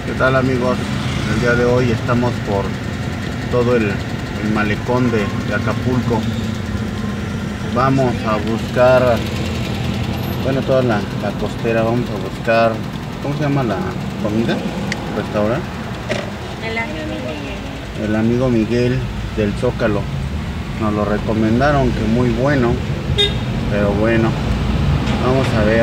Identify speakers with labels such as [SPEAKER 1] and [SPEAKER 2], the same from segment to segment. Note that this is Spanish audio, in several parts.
[SPEAKER 1] ¿Qué tal, amigos? El día de hoy estamos por todo el malecón de Acapulco. Vamos a buscar, bueno, toda la costera. Vamos a buscar, ¿cómo se llama la comida? ¿El restaurante? El amigo Miguel del Zócalo. Nos lo recomendaron, que muy bueno, pero bueno, vamos a ver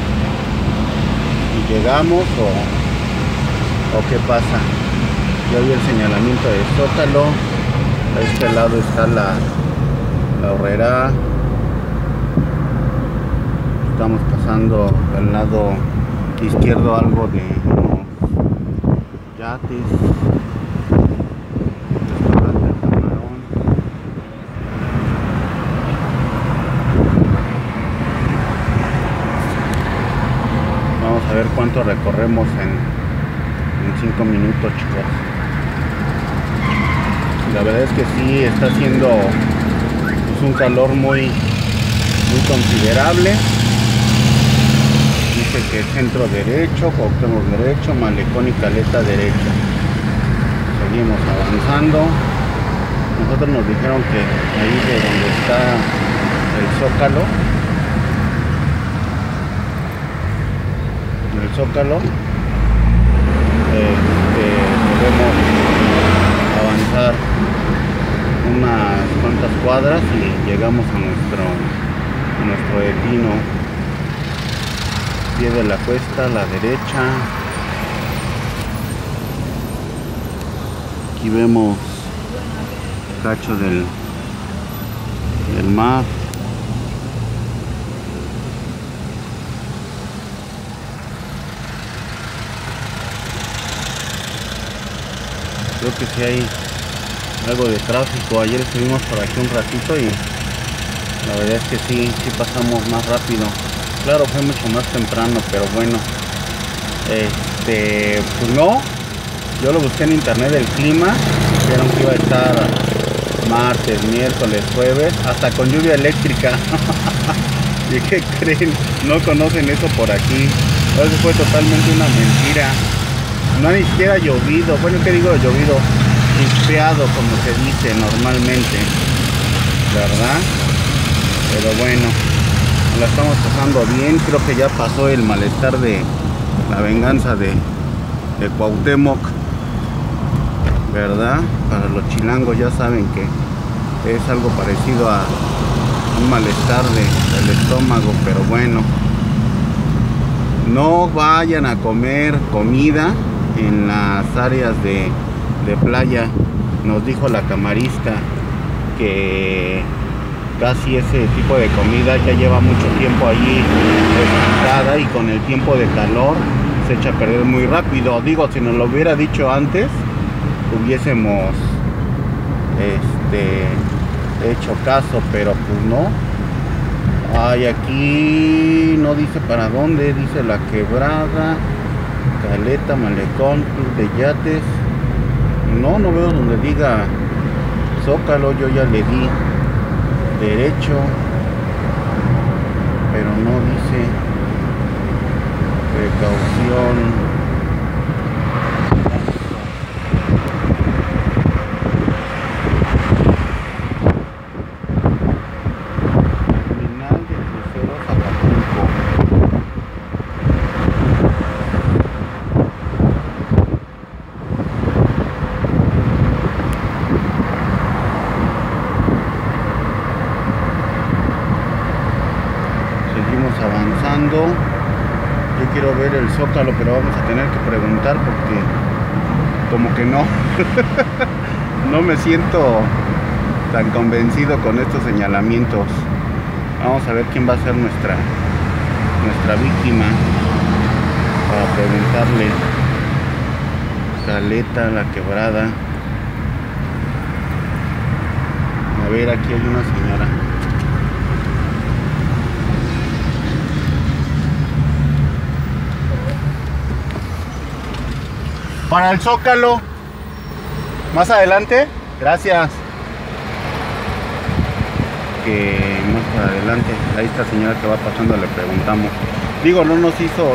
[SPEAKER 1] si llegamos o qué pasa. Ya vi el señalamiento de Zócalo. A este lado está la Horrera. Estamos pasando al lado izquierdo algo de unos yates. Restaurante El Camarón. Vamos a ver cuánto recorremos en 5 minutos, chicos. La verdad es que sí, está haciendo un calor muy considerable. Dice que centro derecho, Cuauhtémoc derecho, Malecón y Caleta derecho. Seguimos avanzando. Nosotros nos dijeron que ahí de donde está el Zócalo, debemos avanzar unas cuantas cuadras y llegamos a nuestro destino. Pie de la cuesta, a la derecha. Aquí vemos cacho del mar. Creo que sí hay algo de tráfico. Ayer estuvimos por aquí un ratito y la verdad es que sí pasamos más rápido. Claro, fue mucho más temprano, pero bueno, pues no, yo lo busqué en internet el clima. Dijeron que iba a estar martes, miércoles, jueves, hasta con lluvia eléctrica. ¿Y qué creen? No conocen eso por aquí. Eso fue totalmente una mentira. No ha ni siquiera llovido. Bueno, ¿qué digo? Llovido, chispeado, como se dice normalmente, ¿verdad? Pero bueno, la estamos pasando bien. Creo que ya pasó el malestar de la venganza de Cuauhtémoc, ¿verdad? Para los chilangos ya saben que es algo parecido a un malestar del estómago, pero bueno, no vayan a comer comida en las áreas de playa. Nos dijo la camarista que casi ese tipo de comida ya lleva mucho tiempo allí deshidratada y con el tiempo de calor se echa a perder muy rápido. Digo, si nos lo hubiera dicho antes, hubiésemos hecho caso, pero pues no. Ay, aquí no dice para dónde, dice La Quebrada, Caleta, Malecón, Club de Yates. No veo donde diga Zócalo. Yo ya le di derecho, pero no dice precaución. Avanzando. Yo quiero ver el Zócalo, pero vamos a tener que preguntar porque como que no no me siento tan convencido con estos señalamientos. Vamos a ver quién va a ser nuestra víctima para preguntarle. Caleta, La Quebrada. A ver, aquí hay una señora. Para el Zócalo. Más adelante. Gracias. Que más para adelante. Ahí está señora que va pasando, le preguntamos. Digo, no nos hizo,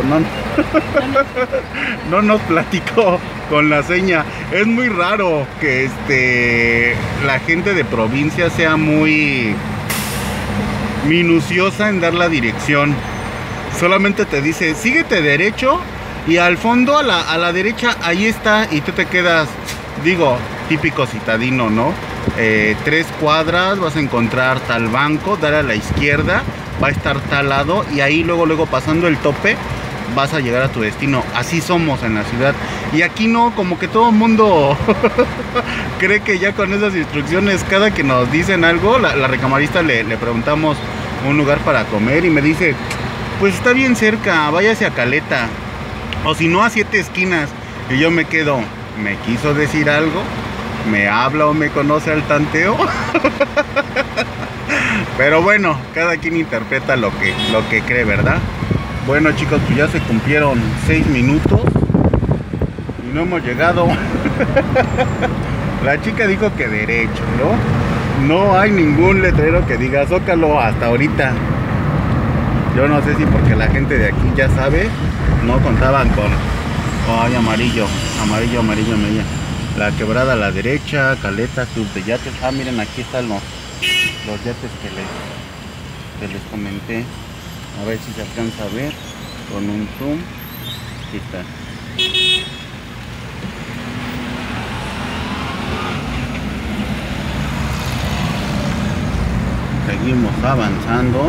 [SPEAKER 1] no nos platicó con la seña. Es muy raro que la gente de provincia sea muy minuciosa en dar la dirección. Solamente te dice, síguete derecho y al fondo a la derecha ahí está, y tú te quedas, digo, típico citadino, ¿no? 3 cuadras vas a encontrar tal banco, dale a la izquierda, va a estar tal lado, y ahí luego pasando el tope vas a llegar a tu destino. Así somos en la ciudad. Y aquí no, como que todo el mundo cree que ya con esas instrucciones, cada que nos dicen algo, la recamarista le preguntamos un lugar para comer y me dice, pues está bien cerca, váyase a Caleta, o si no a 7 esquinas. Y yo me quedo, ¿me quiso decir algo? ¿Me habla o me conoce al tanteo? Pero bueno, cada quien interpreta lo que cree, ¿verdad? Bueno, chicos, pues ya se cumplieron 6 minutos y no hemos llegado. La chica dijo que derecho, ¿no? No hay ningún letrero que diga Zócalo hasta ahorita. Yo no sé si porque la gente de aquí ya sabe, no contaban con... Ay, amarillo. La Quebrada a la derecha, Caleta, Club de Yates. Ah, miren, aquí están los yates que les comenté. A ver si se alcanza a ver con un zoom. Aquí está. Seguimos avanzando.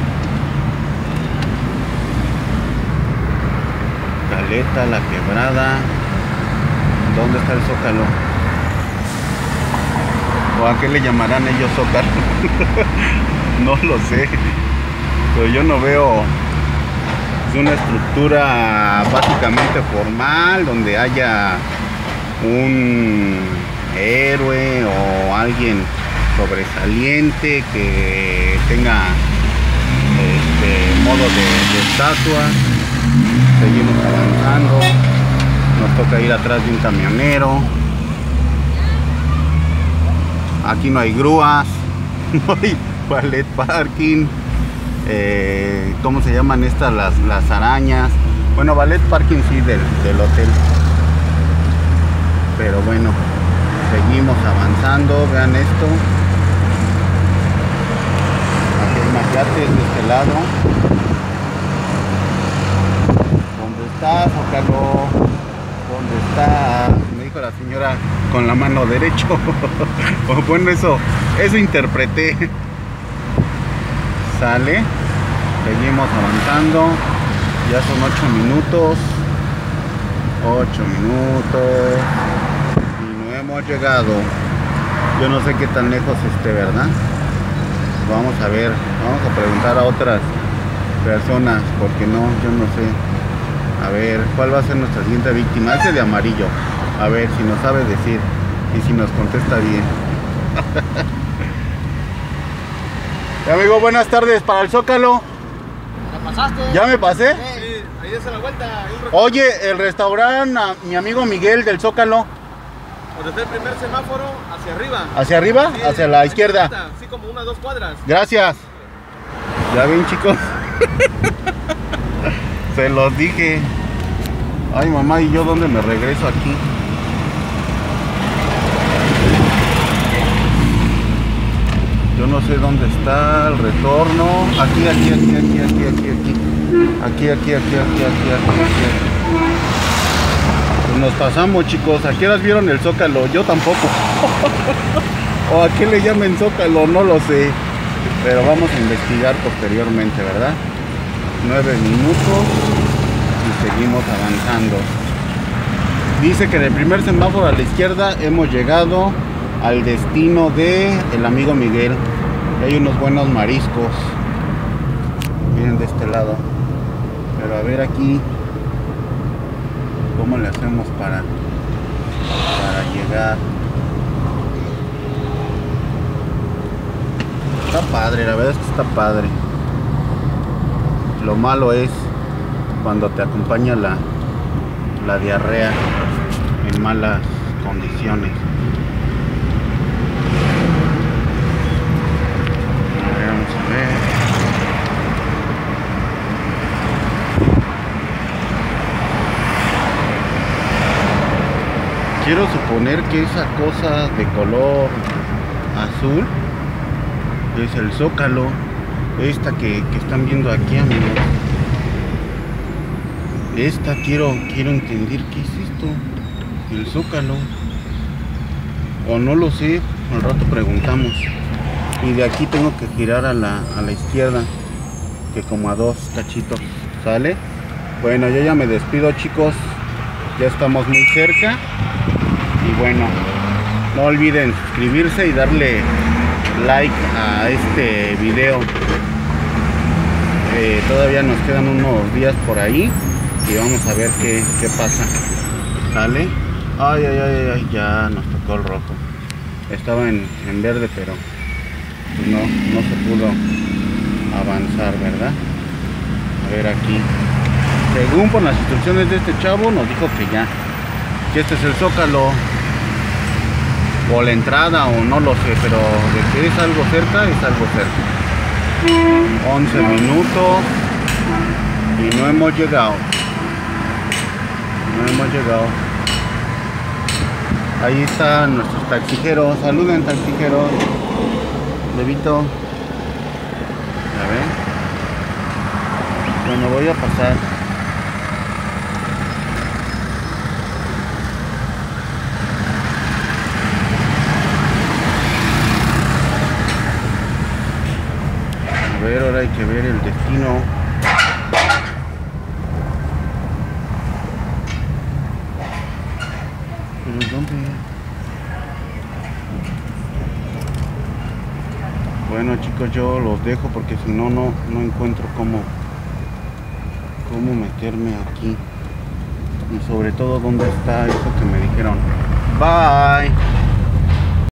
[SPEAKER 1] Caleta, La Quebrada. ¿Dónde está el Zócalo? ¿O a qué le llamarán ellos Zócalo? No lo sé. Pero yo no veo una estructura básicamente formal donde haya un héroe o alguien sobresaliente que tenga modo de estatua. Seguimos avanzando. Nos toca ir atrás de un camionero. Aquí no hay grúas, no hay ballet parking. ¿Cómo se llaman estas? Las arañas. Bueno, ballet parking sí del hotel. Pero bueno, seguimos avanzando. Vean esto. Aquí hay más yates de este lado. ¿Dónde está, Zócalo? ¿Dónde está? Me dijo la señora con la mano derecha. Bueno, eso interpreté. Sale. Seguimos avanzando. Ya son 8 minutos. 8 minutos. Y no hemos llegado. Yo no sé qué tan lejos esté, ¿verdad? Vamos a ver. Vamos a preguntar a otras personas. Porque no, yo no sé. A ver, ¿cuál va a ser nuestra siguiente víctima? Ese de amarillo. A ver si nos sabe decir y si nos contesta bien. Amigo, buenas tardes. Para el Zócalo.
[SPEAKER 2] ¿Ya pasaste?
[SPEAKER 1] ¿Ya me pasé?
[SPEAKER 2] Sí, ahí es a la vuelta.
[SPEAKER 1] Oye, el restaurante, mi amigo Miguel del Zócalo.
[SPEAKER 2] Donde está el primer semáforo, hacia arriba.
[SPEAKER 1] ¿Hacia arriba?
[SPEAKER 2] Sí,
[SPEAKER 1] hacia la izquierda.
[SPEAKER 2] Sí, como 1 o 2 cuadras.
[SPEAKER 1] Gracias. Ya ven, chicos. Se los dije. Ay, mamá, ¿y yo dónde me regreso aquí? Yo no sé dónde está el retorno. Aquí. Pues nos pasamos, chicos. ¿A qué horas vieron el Zócalo? Yo tampoco. O a qué le llamen Zócalo, no lo sé. Pero vamos a investigar posteriormente, ¿verdad? 9 minutos y seguimos avanzando. Dice que en el primer semáforo a la izquierda hemos llegado al destino de el amigo Miguel. Hay unos buenos mariscos. Miren de este lado. Pero a ver aquí cómo le hacemos para llegar. Está padre, la verdad es que está padre. Lo malo es cuando te acompaña la diarrea en malas condiciones. A ver, vamos a ver. Quiero suponer que esa cosa de color azul es el Zócalo. Esta que están viendo aquí, amigos. Esta quiero entender qué es esto. El Zócalo. O no lo sé, al rato preguntamos. Y de aquí tengo que girar a la izquierda, que como a 2 cachitos. ¿Sale? Bueno, yo ya me despido, chicos. Ya estamos muy cerca. Y bueno, no olviden suscribirse y darle like a este video. Todavía nos quedan unos días por ahí y vamos a ver qué pasa. ¿Sale? Ay, ya nos tocó el rojo. Estaba en verde, pero no se pudo avanzar, ¿verdad? A ver aquí. Según por las instrucciones de este chavo, nos dijo que este es el Zócalo. O la entrada, o no lo sé, pero de que es algo cerca, es algo cerca. 11 minutos y no hemos llegado. Ahí están nuestros taxijeros. Saluden, taxijeros. Levito. A ver. Bueno, voy a pasar. A ver, ahora hay que ver el destino. ¿Pero dónde? Bueno, chicos, yo los dejo porque si no encuentro cómo meterme aquí. Y sobre todo dónde está eso que me dijeron. Bye.